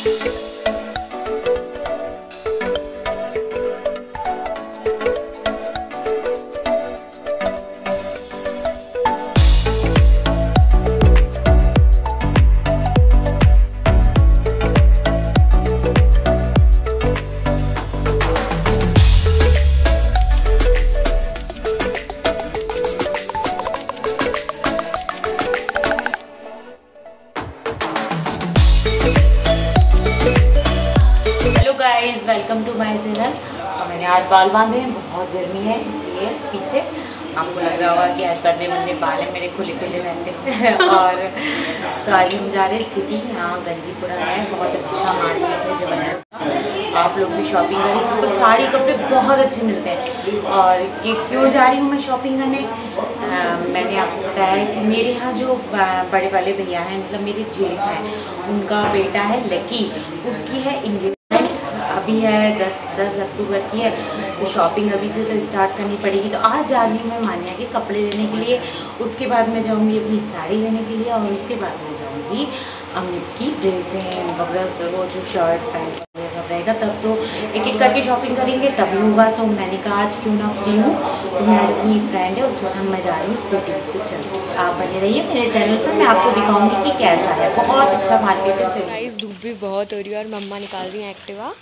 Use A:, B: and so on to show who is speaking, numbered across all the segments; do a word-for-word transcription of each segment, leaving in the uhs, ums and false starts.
A: Welcome to my channel. और मैंने आज बाल बांधे हैं, बहुत गर्मी है इसलिए पीछे आपको लग रहा होगा कि आज बंदे बंदे बाल हैं मेरे खुले खुले रहते और तो आज हम जा रहे हैं सिटी। यहाँ गंजीपुरा है, बहुत अच्छा मार्केट है जबलपुर का। आप लोग भी शॉपिंग करें, यहाँ पर साड़ी कपड़े बहुत अच्छे मिलते हैं। और ये क्यों जा रही हूँ मैं शॉपिंग करने, आ, मैंने आपको बताया कि मेरे यहाँ जो बड़े वाले भैया हैं, मतलब मेरे जेठ हैं, उनका बेटा है लकी, उसकी है इंग्लिश अभी है दस दस अक्टूबर की है, तो शॉपिंग अभी से तो स्टार्ट करनी पड़ेगी। तो आज जा रही हूँ मैं मान्या के कपड़े लेने के लिए, उसके बाद मैं जाऊँगी अपनी साड़ी लेने के लिए, और उसके बाद मैं जाऊँगी अमित की ड्रेसें वगैरह, वो जो शर्ट पैंट वगैरह रहेगा, तब तो एक एक करके शॉपिंग करेंगे तभी होगा। तो मैंने कहा आज क्यों ना फ्री हूँ, तो मैं आज अपनी एक फ्रेंड है उसके साथ मैं जा रही हूँ सिटी। तो चलो आप बने रहिए मेरे चैनल पर, मैं आपको दिखाऊँगी कि कैसा है। बहुत अच्छा मार्केट है। चलिए,
B: धूप भी बहुत हो रही है और मम्मा निकाल रही है एक्टिवा।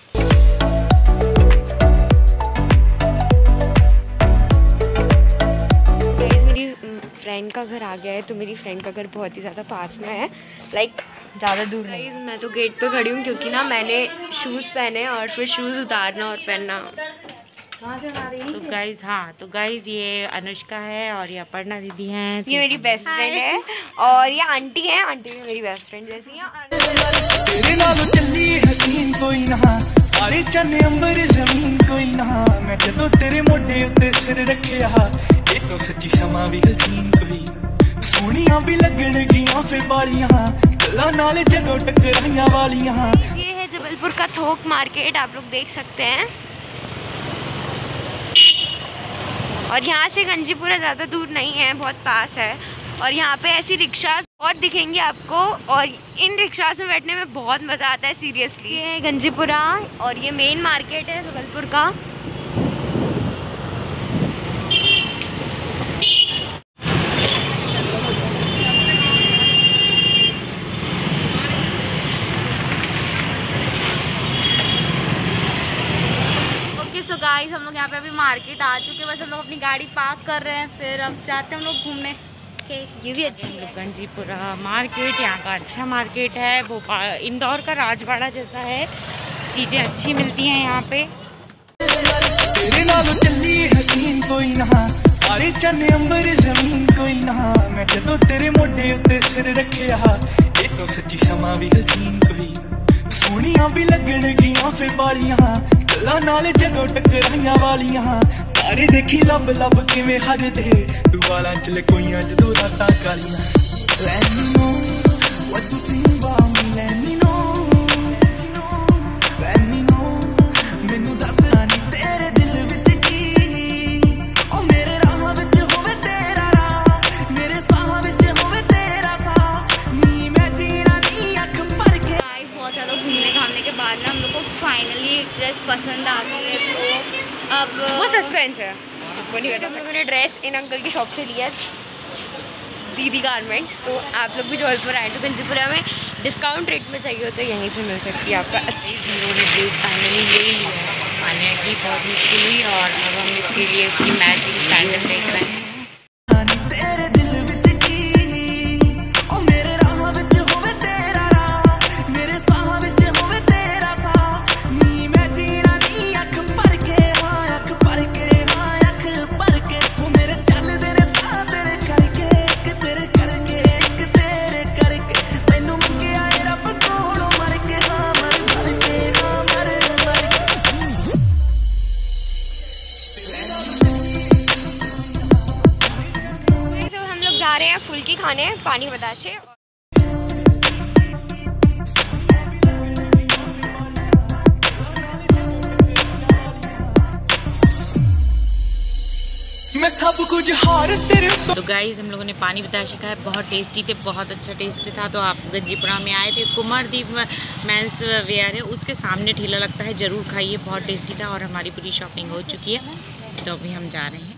B: फ्रेंड का घर आ गया है, तो मेरी फ्रेंड का घर बहुत ही ज़्यादा पास में है, लाइक ज़्यादा दूर नहीं। मैं तो गेट पे खड़ी हूँ क्योंकि ना मैंने शूज़ पहने और फिर शूज़ उतारना और पहनना।
A: कहाँ से आ रही है? तो गाइज हाँ तो गाइज ये अनुष्का है और ये अपर्णा दीदी हैं।
B: ये मेरी बेस्ट फ्रेंड है और ये आंटी है, आंटी भी मेरी बेस्ट फ्रेंड जैसी है। अरे चन्ने अंबर जमीन कोई ना, मैं जदों तेरे मोढे उत्ते सिर रखिया, ये तो सच्ची समा भी हसीन कोई, सोनिया भी लगणगियां फिर वालियां, गल्लां नाल जदों टकराइयां वालियां। ये है जबलपुर का थोक मार्केट, आप लोग देख सकते हैं। और यहाँ से गंजीपुरा ज़्यादा दूर नहीं है, बहुत पास है। और यहाँ पे ऐसी रिक्शा बहुत दिखेंगी आपको, और इन रिक्शा में बैठने में बहुत मज़ा आता है सीरियसली। ये है गंजीपुरा और ये मेन मार्केट है जबलपुर का। ओके सो गाइस, हम लोग यहाँ पे अभी मार्केट आ चुके हैं, बस हम लोग अपनी गाड़ी पार्क कर रहे हैं, फिर अब जाते हैं हम लोग घूमने। ये भी अच्छी है
A: गंजीपुरा मार्केट, यहाँ का अच्छा मार्केट है। भोपाल इंदौर का राजवाड़ा जैसा है, चीजें अच्छी मिलती हैं यहाँ पे। तेरे नालों चली हसीन कोई ना, अरे चन्ने अंबर जमीन कोई ना, मैं जदों तेरे मोढे उत्ते सिर रखिया, ये तो सच्ची समा भी हसीन कोई, सोनिया भी लगणगियां फिर वालियां, गल्लां नाल जदों टकराइयां वालियां। अरे देखी लब लब किवें हरदे तू वालां च लकोइयां जदों रातां कालियां। Let me know what you think about me, let me know, let me know, मैनू दस रानी तेरे दिल विच की, ओ मेरे राहां विच होवे तेरा राह, मेरे साहां विच होवे तेरा साह, नी मैं जीना नी अख भर के।
B: बहुत ज़्यादा घूमने घामने के बाद ना हम लोग को फाइनली एक ड्रेस पसंद आ गई है, तो अब वो सस्पेंस है। वो नहीं, हम लोगों ने ड्रेस इन अंकल की शॉप से लिया, दीदी गारमेंट्स। तो आप लोग भी जबलपुर आए तो गंजीपुरा में डिस्काउंट रेट में चाहिए हो तो यहीं से मिल सकती है आपका अच्छी।
A: उन्होंने ड्रेस फाइनली ले लिया है, आने की बहुत मुश्किल हुई, और अब हम इसके लिए इसकी मैचिंग सैंडल देख रहे हैं।
B: फुल्की खाने पानी बताशे।
C: मैं
B: मैं सब कुछ हार तेरे।
A: तो गाइस हम लोगों ने पानी बताशे खाया, बहुत टेस्टी थे, बहुत अच्छा टेस्ट था। तो आप गंजीपुरा में आए थे, कुमारदीप मेंस वेयर है, उसके सामने ठेला लगता है, ज़रूर खाइए, बहुत टेस्टी था। और हमारी पूरी शॉपिंग हो चुकी है, तो अभी हम जा रहे हैं।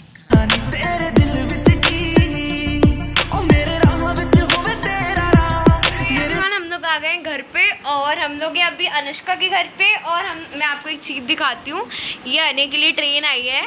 C: हम लोग आ गए घर पे और हम लोग हैं अभी अनुष्का के घर पे। और हम मैं आपको एक चीज़ दिखाती हूँ, ये आने के लिए ट्रेन आई है।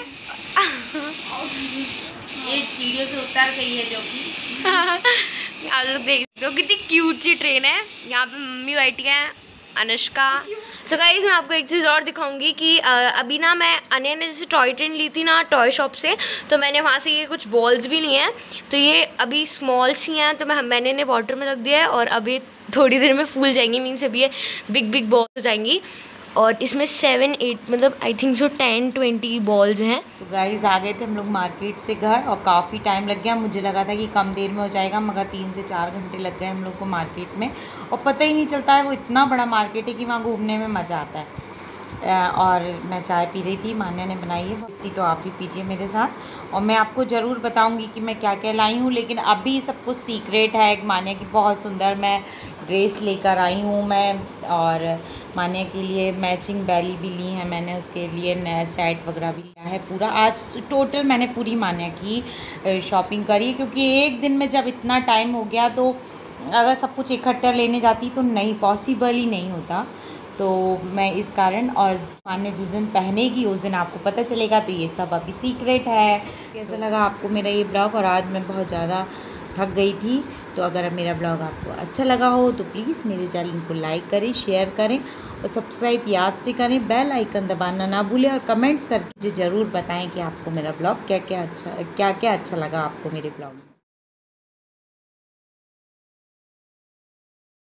A: ये सीढ़ियों से उतर गई है जो कि
C: आप लोग देख सकते हो कितनी क्यूट सी ट्रेन है। यहाँ पे मम्मी बैठी हैं, अनुष्का। सो गाइस मैं आपको एक चीज़ और दिखाऊंगी कि अभी ना मैं अनया ने जैसे टॉय ट्रेन ली थी ना टॉय शॉप से, तो मैंने वहाँ से ये कुछ बॉल्स भी लिए हैं। तो ये अभी स्मॉल सी हैं, तो मैं मैंने इन्हें वाटर में रख दिया है और अभी थोड़ी देर में फूल जाएंगी, मीन्स अभी ये बिग बिग बॉल्स हो जाएंगी। और इसमें सेवन एट मतलब I think so ten twenty balls हैं।
A: तो गाइस आ गए थे हम लोग मार्केट से घर और काफ़ी टाइम लग गया। मुझे लगा था कि कम देर में हो जाएगा, मगर तीन से चार घंटे लग गए हम लोग को मार्केट में। और पता ही नहीं चलता है, वो इतना बड़ा मार्केट है कि वहाँ घूमने में मज़ा आता है। और मैं चाय पी रही थी, मान्या ने बनाई है बस्ती, तो आप भी पीजिए मेरे साथ। और मैं आपको ज़रूर बताऊंगी कि मैं क्या क्या लाई हूँ, लेकिन अभी सब कुछ सीक्रेट है। मान्या की बहुत सुंदर मैं ड्रेस लेकर आई हूँ मैं, और मान्या के लिए मैचिंग बैली भी ली है मैंने, उसके लिए नया सेट वगैरह भी लिया है पूरा। आज टोटल मैंने पूरी मान्या की शॉपिंग करी, क्योंकि एक दिन में जब इतना टाइम हो गया तो अगर सब कुछ इकट्ठा लेने जाती तो नहीं, पॉसिबल ही नहीं होता। तो मैं इस कारण, और मान्या जिस दिन पहनेगी उस दिन आपको पता चलेगा। तो ये सब अभी सीक्रेट है। कैसा लगा आपको मेरा ये ब्लॉग? और आज मैं बहुत ज़्यादा थक गई थी, तो अगर मेरा ब्लॉग आपको अच्छा लगा हो तो प्लीज़ मेरे चैनल को लाइक करें, शेयर करें और सब्सक्राइब याद से करें। बेल आइकन दबाना ना भूलें और कमेंट्स करके मुझे ज़रूर बताएं कि आपको मेरा ब्लॉग क्या क्या अच्छा क्या क्या अच्छा लगा आपको मेरे ब्लॉग में।